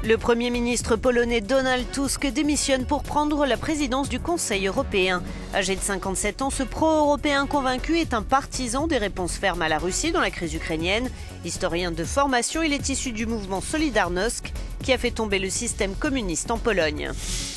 Le Premier ministre polonais Donald Tusk démissionne pour prendre la présidence du Conseil européen. Âgé de 57 ans, ce pro-européen convaincu est un partisan des réponses fermes à la Russie dans la crise ukrainienne. Historien de formation, il est issu du mouvement Solidarność qui a fait tomber le système communiste en Pologne.